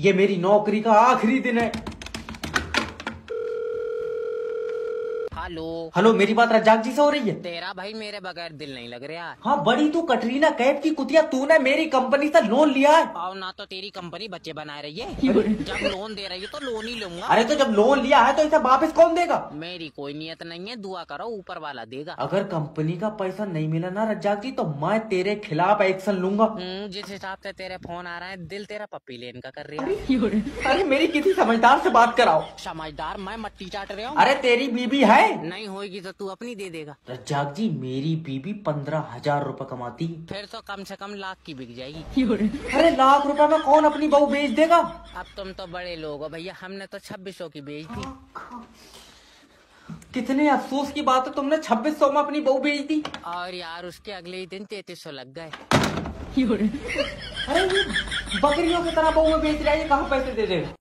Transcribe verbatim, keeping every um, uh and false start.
ये मेरी नौकरी का आखिरी दिन है। हेलो हेलो, मेरी बात रज्जाक जी से हो रही है? तेरा भाई मेरे बगैर दिल नहीं लग रहा। हाँ, बड़ी तू कटरीना कैफ की कुतिया, तूने मेरी कंपनी से लोन लिया है। और ना तो तेरी कंपनी बच्चे बना रही है, जब लोन दे रही है तो लोन ही लूंगा। अरे तो जब लोन लिया है तो इसे वापस कौन देगा? मेरी कोई नियत नहीं है, दुआ करो ऊपर वाला देगा। अगर कंपनी का पैसा नहीं मिला ना रज्जाक जी, तो मैं तेरे खिलाफ एक्शन लूंगा। हम्म, जिस हिसाब से तेरे फोन आ रहा है दिल तेरा पप्पी लेन का कर रहा है। अरे मेरी किसी समझदार से बात कराओ। समझदार मैं मट्टी चाट रहा हूँ। अरे तेरी बीबी है? नहीं होगी तो तू अपनी दे देगा। रज्जाक जी, मेरी बीबी पंद्रह हजार रूपए कमाती है। फिर तो कम से कम लाख की बिक जाएगी। अरे लाख रुपए में कौन अपनी बहू बेच देगा? अब तुम तो बड़े लोग हो भैया, हमने तो छब्बीस सौ की बेच दी। कितने अफसोस की बात है, तुमने छब्बीस सौ में अपनी बहू बेच दी। और यार उसके अगले ही दिन तैतीस सौ लग गए। अरे ये बकरियों की तरह बहू बेच रहा है, ये कहाँ पैसे दे देगा?